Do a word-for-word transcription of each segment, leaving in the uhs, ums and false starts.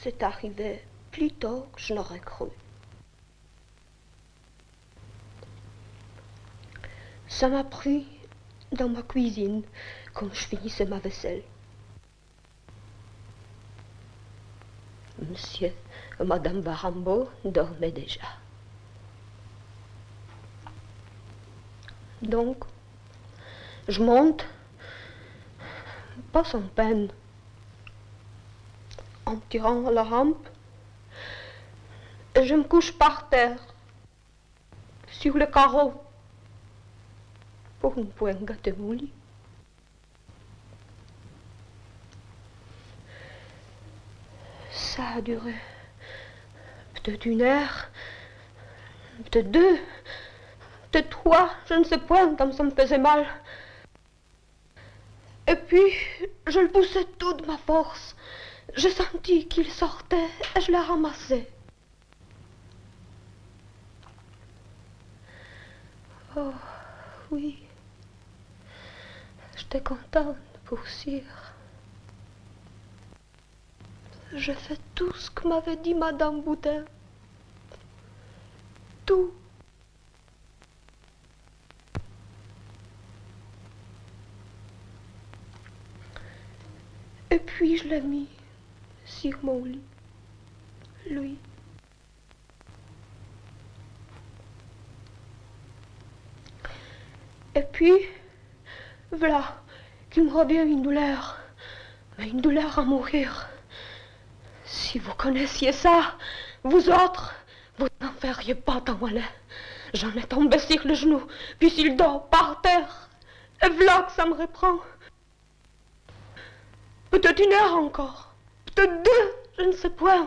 c'est arrivé plus tôt que je n'aurais cru. Ça m'a pris dans ma cuisine, comme je finissais ma vaisselle. Monsieur et Madame Barambo dormaient déjà. Donc, je monte, pas sans peine, en tirant la rampe, et je me couche par terre, sur le carreau, pour ne point gâter mon lit. Ça a duré peut-être une heure, peut-être deux, peut-être trois, je ne sais point, comme ça me faisait mal. Et puis, je le poussais tout de ma force. J'ai senti qu'il sortait et je l'ai ramassé. Oh, oui. J'étais contente pour sûr. J'ai fait tout ce que m'avait dit Madame Boudin. Tout. Et puis je l'ai mis sur mon lit, lui. Et puis, voilà, qu'il me revient une douleur, mais une douleur à mourir. Si vous connaissiez ça, vous autres, vous n'en feriez pas tant voilà. J'en ai tombé sur le genou, puis sur le dos, par terre. Et voilà que ça me reprend. Peut-être une heure encore, peut-être deux, je ne sais point.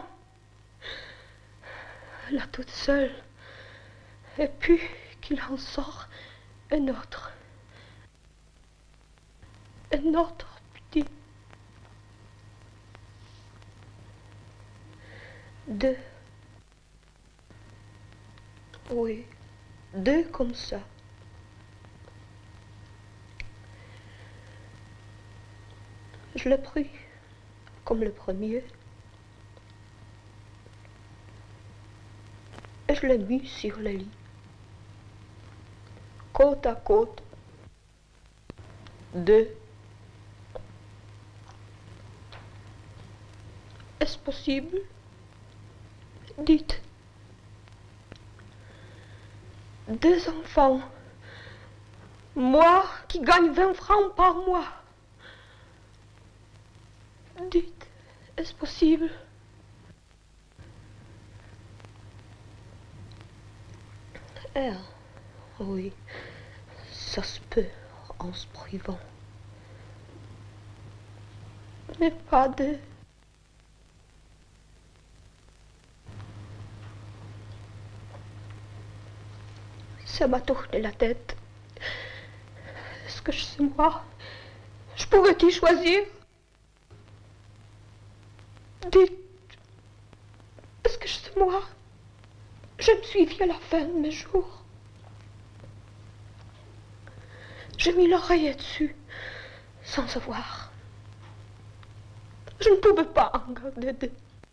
Là, toute seule. Et puis qu'il en sort un autre. Un autre petit. Deux. Oui, deux comme ça. Je l'ai pris comme le premier. Et je l'ai mis sur le lit. Côte à côte. Deux. Est-ce possible? Dites. Deux enfants. Moi qui gagne vingt francs par mois. Dites, est-ce possible? Eh, oui, ça se peut en se privant. Mais pas deux. Ça m'a tourné la tête. Est-ce que je sais moi? Je pouvais-y choisir? Dites, est-ce que je sais moi? Je me suis vue à la fin de mes jours. J'ai mis l'oreiller dessus, sans savoir. Je ne pouvais pas en garder deux.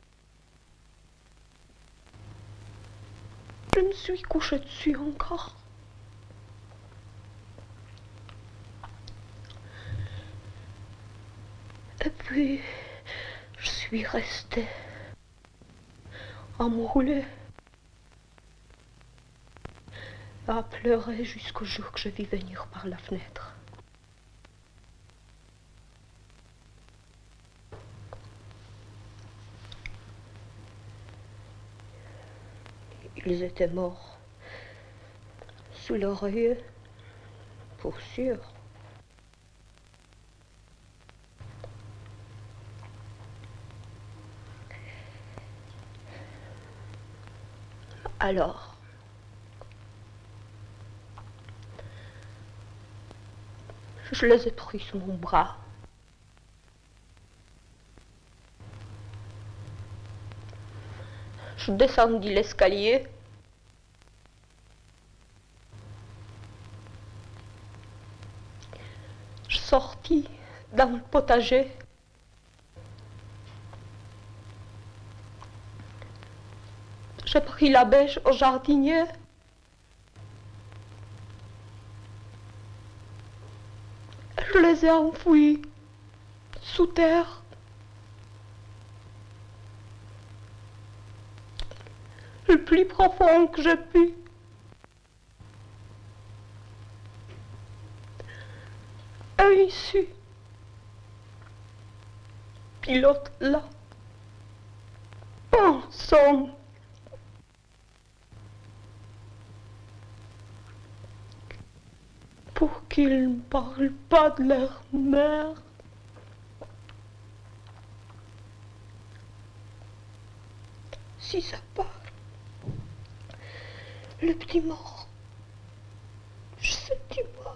Je me suis couchée dessus encore. Et puis, je suis restée enroulée à pleurer jusqu'au jour que je vis venir par la fenêtre. Ils étaient morts sous l'oreiller, pour sûr. Alors, je les ai pris sous mon bras. Je descendis l'escalier. Je sortis dans le potager. pris la bêche au jardinier. Je les ai enfouis sous terre. Le plus profond que j'ai pu. Et ici, pilote là, pensons. Pour qu'ils ne parlent pas de leur mère. Si ça parle, le petit mort, je sais, tu vois.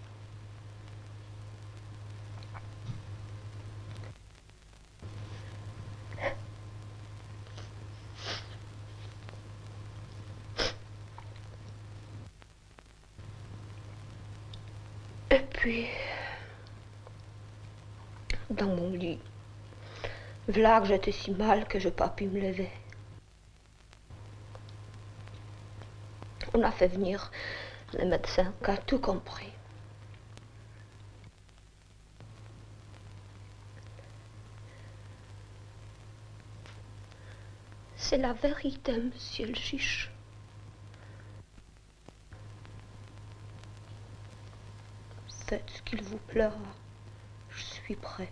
Et puis, dans mon lit, voilà que j'étais si mal que je n'ai pas pu me lever. On a fait venir le médecin qui a tout compris. C'est la vérité, monsieur le juge. Faites ce qu'il vous plaira. Je suis prête.